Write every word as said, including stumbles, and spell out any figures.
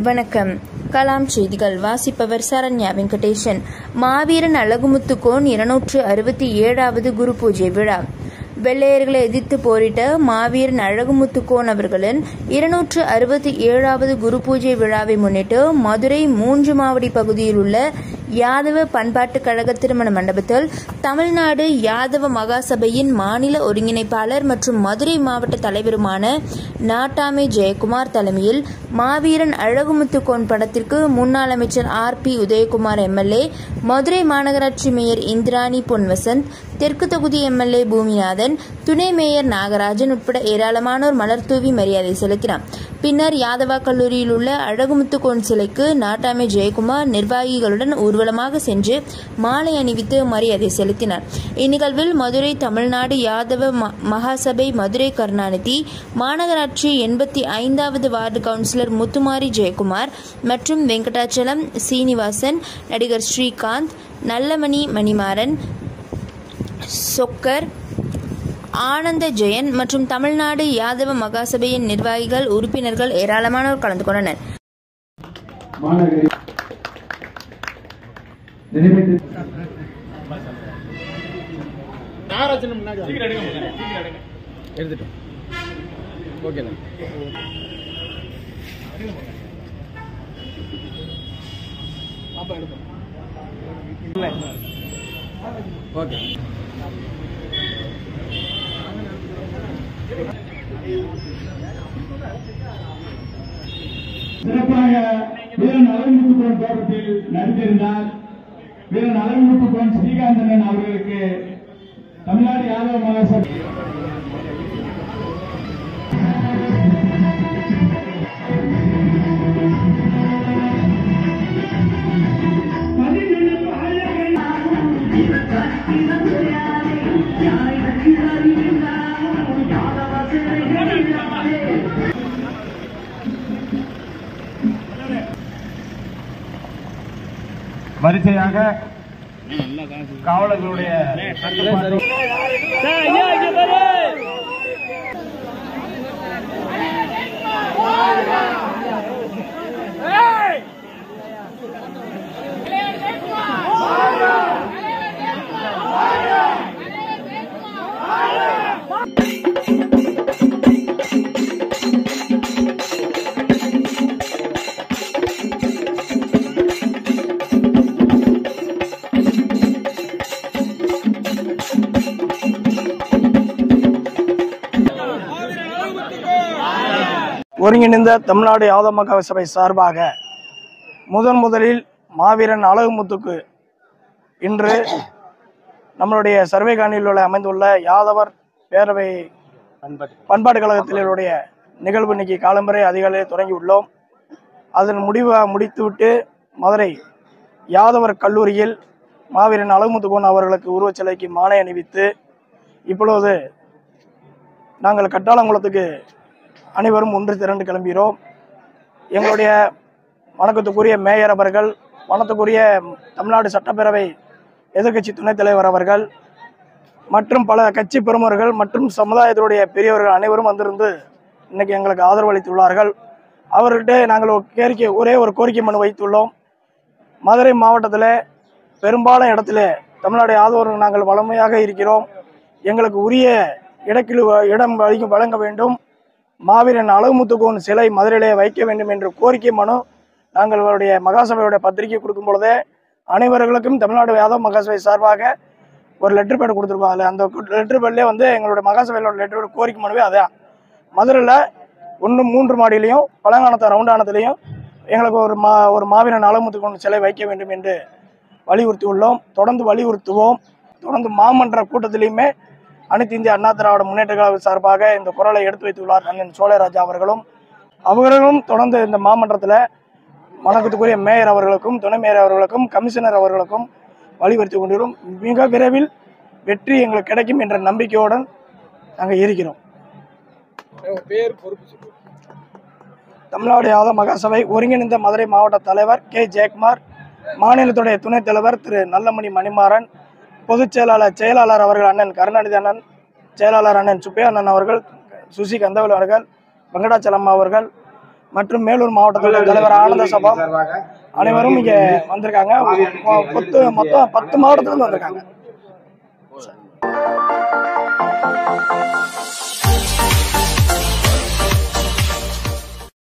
வணக்கம். கலாம் செய்திகள் வாசிப்பவர் சரண்யா வெங்கடேசன். மாவீரன் அழகுமுத்துக்கோன் இருநூற்று அறுபத்தி ஏழாவது குரு பூஜை விழா. வெள்ளையர்களை எதிர்த்து போரிட்ட மாவீரன் அழகுமுத்துக்கோன் அவர்களின் இருநூற்று அறுபத்தி ஏழாவது குரு பூஜை விழாவை முன்னிட்டு மதுரை மூன்று மாவடி பகுதியில் உள்ள யாதவ பண்பாட்டுக் கழக திருமண மண்டபத்தில் தமிழ்நாடு யாதவ மகாசபையின் மாநில ஒருங்கிணைப்பாளர் மற்றும் மதுரை மாவட்ட தலைவருமான நாட்டாமை ஜெயக்குமார் தலைமையில் மாவீரன் அழகுமுத்துக்கோன் படத்திற்கு முன்னாள் அமைச்சர் R P Udhayakumar MLA, Madurai மாநகராட்சி மேயர் இந்திராணி பொன்வசந்த், தெற்கு தொகுதி எம்எல்ஏ பூமிநாதன், துணை மேயர் நாகராஜன் உட்பட ஏராளமானோர் மலர் தூவி மரியாதை செலுத்தினார். பின்னர் யாதவா கல்லூரியில் உள்ள அழகுமுத்துக்கோன் சிலைக்கு நாட்டாமை ஜெயக்குமார் நிர்வாகிகளுடன் ஊர்வலமாக சென்று மாலை அணிவித்து மரியாதை செலுத்தினார். இந்நிகழ்வில் மதுரை தமிழ்நாடு யாதவ மகாசபை மதுரை கருணாநிதி, மாநகராட்சி எண்பத்தி ஐந்தாவது வார்டு கவுன்சிலர் முத்துமாரி ஜெயக்குமார் மற்றும் வெங்கடாச்சலம் சீனிவாசன், நடிகர் ஸ்ரீகாந்த், நல்லமணி மணிமாறன், சொக்கர், ஆனந்த ஜெயன் மற்றும் தமிழ்நாடு யாதவ மகாசபையின் நிர்வாகிகள், உறுப்பினர்கள் ஏராளமானோர் கலந்து கொண்டனர். சிறப்பாக வீரன் அழகுமுத்துக்கோன் தோட்டத்தில் நடித்திருந்தார். வீரன் அழகுமுத்துக்கோன் ஸ்ரீகாந்தன் அவர்களுக்கு தமிழ்நாடு யாதவ மகாசபை வரிசையாக காவலர்களுடைய ஒருங்கிணைந்த தமிழ்நாடு யாதவ மகாசபை சார்பாக முதன் முதலில் மாவீரன் அழகுமுத்துக்கு இன்று நம்மளுடைய சர்வே காணியில் அமைந்துள்ள யாதவர் பேரவை பண்பாட்டு கழகத்தினுடைய நிகழ்வு இன்னைக்கு காலம்பரை அதிகாலையில் தொடங்கி உள்ளோம். அதன் முடிவை முடித்துவிட்டு மதுரை யாதவர் கல்லூரியில் மாவீரன் அழகுமுத்துக்கோன் அவர்களுக்கு உருவச்சிலைக்கு மாலை அணிவித்து இப்பொழுது நாங்கள் கட்டாளங்குளத்துக்கு அனைவரும் ஒன்று திரண்டு கிளம்புகிறோம். எங்களுடைய வணக்கத்துக்குரிய மேயர் அவர்கள், வணக்கத்துக்குரிய தமிழ்நாடு சட்டப்பேரவை எதிர்கட்சி துணைத் தலைவர் அவர்கள் மற்றும் பல கட்சி பெருமர்கள் மற்றும் சமுதாயத்தினுடைய பெரியவர்கள் அனைவரும் வந்திருந்து இன்னைக்கு எங்களுக்கு ஆதரவு அளித்துள்ளார்கள். அவர்கிட்ட நாங்கள் ஒரு கோரிக்கை ஒரே ஒரு கோரிக்கை மனு வைத்துள்ளோம். மதுரை மாவட்டத்தில் பெரும்பாலான இடத்துல தமிழ்நாடு யாதவர்கள் நாங்கள் வளமையாக இருக்கிறோம். எங்களுக்கு உரிய இடக்கிழு இடம் வழங்க வேண்டும். மாவீரன் அழகுமுத்துக்கோன் சிலை மதுரையிலே வைக்க வேண்டும் என்ற கோரிக்கை மனு நாங்களுடைய மகாசபையுடைய பத்திரிகை கொடுக்கும் பொழுதே அனைவர்களுக்கும் தமிழ்நாடு யாதவ மகாசபை சார்பாக ஒரு லெட்டர் பேட் கொடுத்துருக்கோம். அதில் அந்த லெட்டர் பேட்லேயே வந்து எங்களுடைய மகாசபையோட லெட்டரோட கோரிக்கை மனுவே அதான். மதுரையில் ஒன்று மூன்று மாடியிலையும் பழங்கானத்த ரவுண்டானத்துலேயும் எங்களுக்கு ஒரு மா ஒரு மாவீரன் அழகுமுத்துக்கோன் சிலை வைக்க வேண்டும் என்று வலியுறுத்தி உள்ளோம். தொடர்ந்து வலியுறுத்துவோம். தொடர்ந்து மாமன்ற கூட்டத்திலையுமே அனைத்து இந்திய அண்ணா திராவிட முன்னேற்ற கழக சார்பாக இந்த குரலை எடுத்து வைத்துள்ளார் அண்ணன் சோழராஜா அவர்களும். அவர்களும் தொடர்ந்து இந்த மாமன்றத்தில் வணக்கத்துக்குரிய மேயர் அவர்களுக்கும் துணை மேயர் அவர்களுக்கும் கமிஷனர் அவர்களுக்கும் வலியுறுத்தி கொண்டிருக்கிறோம். மிக விரைவில் வெற்றி எங்களுக்கு கிடைக்கும் என்ற நம்பிக்கையுடன் நாங்கள் இருக்கிறோம். தமிழ்நாடு யாதவ மகாசபை ஒருங்கிணைந்த மதுரை மாவட்ட தலைவர் கே ஜெயக்குமார், மாநிலத்துடைய துணைத் தலைவர் திரு நல்லமணி மணிமாறன், பொதுச் செயலாளர் செயலாளர் அவர்கள் அண்ணன் கருணாநிதி அண்ணன், செயலாளர் அண்ணன் சுப்பையா அண்ணன் அவர்கள், சுசி கந்தவேல் அவர்கள், வெங்கடாச்சலம் அவர்கள் மற்றும் மேலூர் மாவட்டத்தோட தலைவர் ஆனந்த சபா அனைவரும் இங்க வந்திருக்காங்க. பத்து மொத்தம் பத்து மாவட்டத்துல இருந்து வந்திருக்காங்க.